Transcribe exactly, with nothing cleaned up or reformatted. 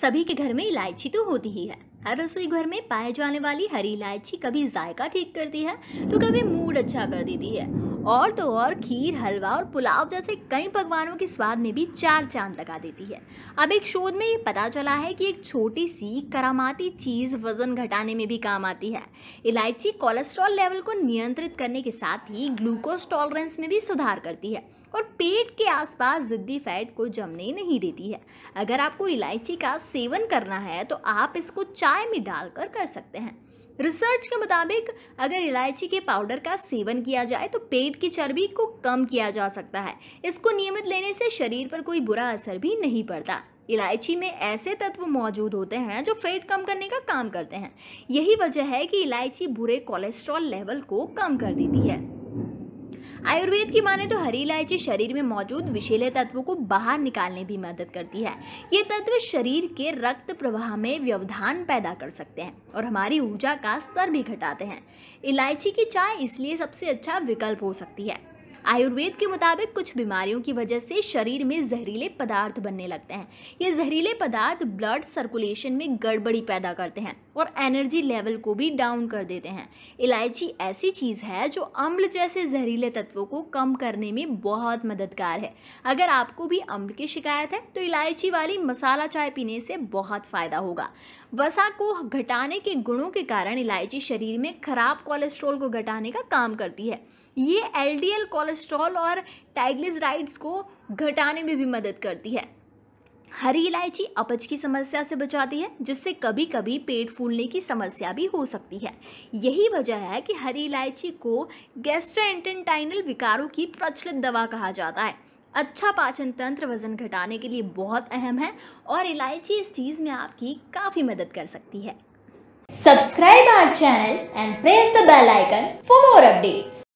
सभी के घर में इलायची तो होती ही है। हर रसोई घर में पाए जाने वाली हरी इलायची कभी जायका ठीक करती है तो कभी मूड अच्छा कर देती है, और तो और खीर, हलवा और पुलाव जैसे कई पकवानों के स्वाद में भी चार चांद लगा देती है। अब एक शोध में ये पता चला है कि एक छोटी सी करामाती चीज़ वजन घटाने में भी काम आती है। इलायची कोलेस्ट्रॉल लेवल को नियंत्रित करने के साथ ही ग्लूकोज टॉलरेंस में भी सुधार करती है और पेट के आसपास ज़िद्दी फैट को जमने नहीं देती है। अगर आपको इलायची का सेवन करना है तो आप इसको चाय में डालकर कर सकते हैं। रिसर्च के मुताबिक अगर इलायची के पाउडर का सेवन किया जाए तो पेट की चर्बी को कम किया जा सकता है। इसको नियमित लेने से शरीर पर कोई बुरा असर भी नहीं पड़ता। इलायची में ऐसे तत्व मौजूद होते हैं जो फैट कम करने का काम करते हैं। यही वजह है कि इलायची बुरे कोलेस्ट्रॉल लेवल को कम कर देती है। आयुर्वेद की माने तो हरी इलायची शरीर में मौजूद विषैले तत्वों को बाहर निकालने में मदद करती है। ये तत्व शरीर के रक्त प्रवाह में व्यवधान पैदा कर सकते हैं और हमारी ऊर्जा का स्तर भी घटाते हैं। इलायची की चाय इसलिए सबसे अच्छा विकल्प हो सकती है। आयुर्वेद के मुताबिक कुछ बीमारियों की वजह से शरीर में जहरीले पदार्थ बनने लगते हैं। ये जहरीले पदार्थ ब्लड सर्कुलेशन में गड़बड़ी पैदा करते हैं और एनर्जी लेवल को भी डाउन कर देते हैं। इलायची ऐसी चीज़ है जो अम्ल जैसे जहरीले तत्वों को कम करने में बहुत मददगार है। अगर आपको भी अम्ल की शिकायत है तो इलायची वाली मसाला चाय पीने से बहुत फ़ायदा होगा। वसा को घटाने के गुणों के कारण इलायची शरीर में खराब कोलेस्ट्रॉल को घटाने का काम करती है। ये एल डी एल कोलेस्ट्रॉल और ट्राइग्लिसराइड्स को घटाने में भी मदद करती है। हरी इलायची अपच की समस्या से बचाती है, जिससे कभी कभी पेट फूलने की समस्या भी हो सकती है। यही वजह है कि हरी इलायची को गैस्ट्रोइंटेस्टाइनल विकारों की प्रचलित दवा कहा जाता है। अच्छा पाचन तंत्र वजन घटाने के लिए बहुत अहम है और इलायची इस चीज़ में आपकी काफ़ी मदद कर सकती है। Subscribe our channel and press the bell icon for more updates.